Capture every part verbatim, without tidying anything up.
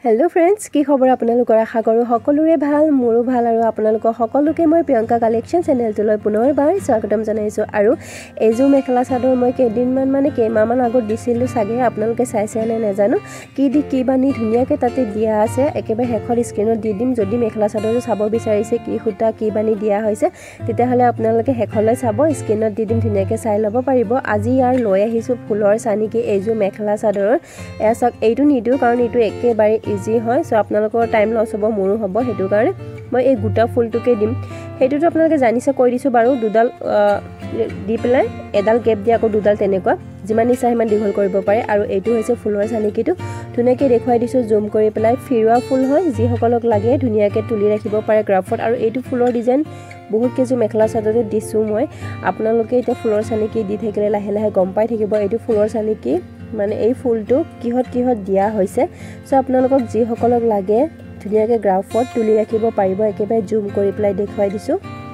hello friends की खबर আপোনালোকৰ আশা কৰো সকলোৰে ভাল মোৰো ভাল আৰু আপোনালোকৰ সকলোকে মই প্ৰিয়ংকা কালেকশন চেনেলটোলৈ পুনৰবাৰ স্বাগতম জনাইছো আৰু এজু মেখেলা চাদৰ মই কেদিনমান মানে কেইমাহমান আগত দিছিলো সাগে আপোনালোকে চাইছে নে নাজানো কি দি কি বানি ধুনিয়াকে তাতে দিয়া আছে একেবাৰে হেখৰ স্ক্ৰিনত দি দিম যদি মেখেলা চাদৰটো চাব বিচাৰিছে কি খুটা কি বানি দিয়া হৈছে তেতিয়াহলে আপোনালোকে হেখৰলৈ চাব স্ক্ৰিনত দি দিম ধুনিয়াকে চাই ল'ব পাৰিব আজি ইয়াৰ লৈ আহিছো ফুলৰ চানিকি এজু মেখেলা চাদৰৰ এছক এইটো নিদু কাৰণ এইটো একেবাৰে ইজি হয় সো আপোনালোকৰ টাইম লছ হ'ব মোৰো হ'ব হেতু কাৰণে মই এই গুটা ফুলটোকে দিম হেতুটো আপোনালোকে জানিছে কৈ দিছো বাৰু দুডাল দি পেলাই এডাল গেপ দি আকৌ দুডাল তেনেকুৱা যিমান ইচ্ছা সিমান দীঘল কৰিব পাৰে আৰু এইটো হৈছে ফুলৰ চানিকিটো ধুনিয়াকে দেখুৱাই দিছো জুম কৰি পেলাই ফিৰুৱা ফুল হয় যি সকলক লাগে ধুনিয়াকে তুলি ৰাখিব পাৰে গ্ৰাফত আৰু এইটো ফুলৰ ডিজাইন বহুত কেজু মেখেলা চাদৰত দিছো মই আপোনালোকে এটা ফুলৰ চানিকি দি থাকিলে লাহে লাহে গম পাই থাকিব এইটো ফুলৰ চানিকি মানে এই ফুলটো কিহত কিহত দিয়া হৈছে সো আপোনালোকক যি সকলক লাগে ধুনিয়াকে গ্ৰাফত তুলি ৰাখিব পাৰিব একেবাৰে জুম কৰি পেলাই দেখুৱাই দিছো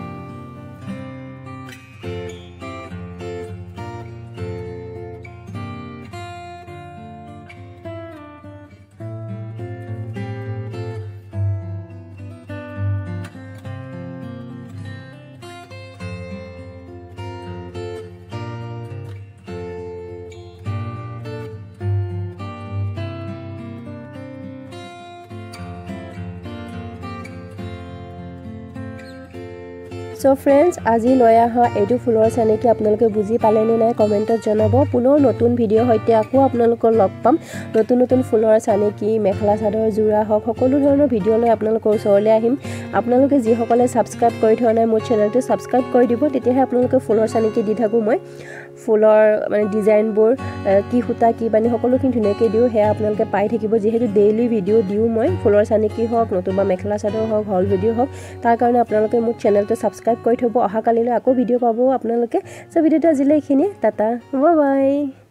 So friends, আজি লৈ আহা এডু ফুলৰ চানিকি আপোনালোকে বুজি পালে নে নাই কমেন্টত জনাব পুনৰ নতুন ভিডিও হৈতে আকৌ আপোনালোকৰ লগ পাম নতুন নতুন ফুলৰ চানিকি মেখেলা চাদৰ জোৰা হক সকলো ধৰণৰ ভিডিও লৈ আপোনালোকৰ ওচৰলৈ আহিম আপোনালোকে যি সকলে সাবস্ক্ৰাইব কৰি থোৱা নাই মোৰ চেনেলটো সাবস্ক্ৰাইব কৰি দিব তেতিয়াহে আপোনালোকে ফুলৰ চানিকি দি থাকো মই ফুলৰ মানে ডিজাইনবোৰ কি খুটা কি বানি সকলোখিনি ধুনিয়াকে দিও হে আপোনালোকে পাই থাকিব যেহেতু ডেইলি ভিডিও দিও মই ফুলৰ চানিকি হক নতুবা মেখেলা চাদৰ হক হল ভিডিও হক তাৰ কাৰণে আপোনালোকে মোৰ চেনেলটো সাবস্ক্ৰাইব কৰি থব অহা কালিলৈ আকৌ ভিডিও পাবো আপোনালোকে সো ভিডিওটো আজিলৈ এইখিনি টাটা বাই বাই